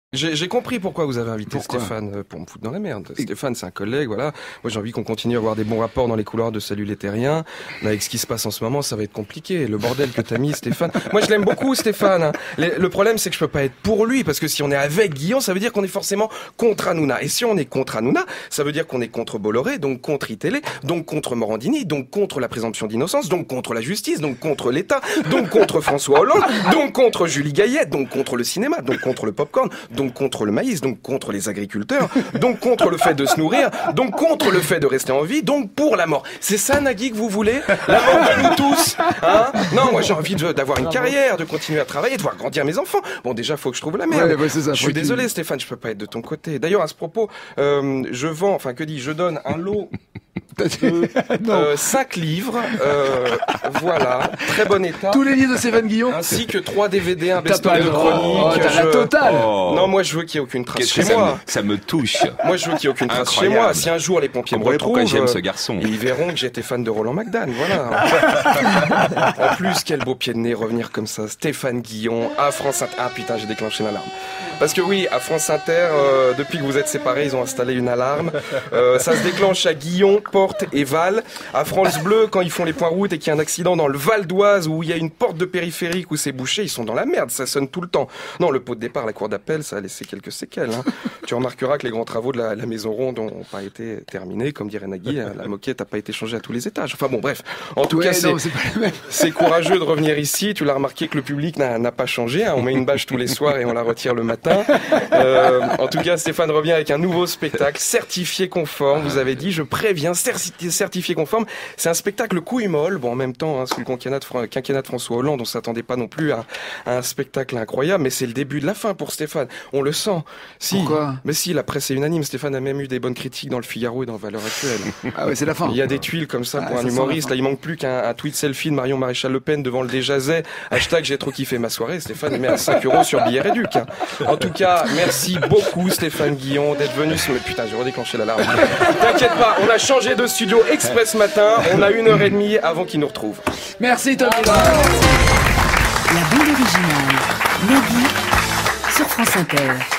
J'ai compris pourquoi vous avez invité Stéphane pour me foutre dans la merde. Stéphane, c'est un collègue, voilà. Moi, j'ai envie qu'on continue à avoir des bons rapports dans les couloirs de Salut les Terriens. Mais avec ce qui se passe en ce moment, ça va être compliqué. Le bordel que t'as mis, Stéphane. Moi, je l'aime beaucoup, Stéphane. Hein. Le problème, c'est que je peux pas être pour lui, parce que si on est avec Guillon, ça veut dire qu'on est forcément contre Hanouna. Et si on est contre Hanouna, ça veut dire qu'on est contre Bolloré, donc contre iTélé, donc contre Morandini, donc contre la présomption d'innocence, donc contre la justice, donc contre l'État, donc contre François Hollande, donc contre Julie Gaillet, donc contre le cinéma, donc contre le popcorn, donc contre le maïs, donc contre les agriculteurs, donc contre le fait de se nourrir, donc contre le fait de rester en vie, donc pour la mort. C'est ça, Nagui, que vous voulez? La mort de nous tous, hein? Non, moi j'ai envie d'avoir une carrière, de continuer à travailler, de voir grandir mes enfants. Bon, déjà, faut que je trouve la merde. Ouais, ça, je suis désolé, Stéphane, je peux pas être de ton côté. D'ailleurs, à ce propos, je donne un lot de 5 livres, voilà, très bon état. Tous les livres de Stéphane Guillon. Ainsi que 3 DVD, un best-of de chroniques. Oh, t'as la totale. Non, moi je veux qu'il n'y ait aucune trace chez moi. Ça me touche. Moi je veux qu'il n'y ait aucune trace chez moi. Si un jour les pompiers me retrouvent, pourquoi j'aime ce garçon. Ils verront que j'étais fan de Roland McDan, voilà. En plus, quel beau pied de nez revenir comme ça. Stéphane Guillon à France Inter. Ah putain, j'ai déclenché l'alarme. Parce que oui, à France Inter, depuis que vous êtes séparés, ils ont installé une alarme. Ça se déclenche à Guillon, Porte et Val. À France Bleu, quand ils font les points routes et qu'il y a un accident dans le Val d'Oise où il y a une porte de périphérique où c'est bouché, ils sont dans la merde, ça sonne tout le temps. Non, le pot de départ, la cour d'appel, ça a laissé quelques séquelles. Hein. Tu remarqueras que les grands travaux de la Maison Ronde n'ont pas été terminés. Comme dirait Nagui, la moquette n'a pas été changée à tous les étages. Enfin bon, bref. En tout cas, c'est courageux de revenir ici. Tu l'as remarqué que le public n'a pas changé. Hein. On met une bâche tous les soirs et on la retire le matin. En tout cas, Stéphane revient avec un nouveau spectacle certifié conforme. Vous avez dit, je préviens, certifié conforme. C'est un spectacle couille molle. Bon, en même temps, hein, sous le quinquennat de François Hollande, on s'attendait pas non plus à un spectacle incroyable, mais c'est le début de la fin pour Stéphane. On le sent. Si. Pourquoi? Mais si, la presse est unanime. Stéphane a même eu des bonnes critiques dans le Figaro et dans Valeurs Actuelles. Ah ouais, c'est la fin. Il y a des tuiles comme ça pour un humoriste. Là, il manque plus qu'un tweet selfie de Marion Maréchal Le Pen devant le Déjazet. #, j'ai trop kiffé ma soirée. Stéphane met à 5 € sur billet réduc. Hein. En tout cas, merci beaucoup Stéphane Guillon d'être venu. Mais putain, j'ai redéclenché l'alarme. T'inquiète pas, on a changé de studio exprès ce matin. On a 1h30 avant qu'il nous retrouve. Merci Tom. La bande originale, Nagui, sur France Inter.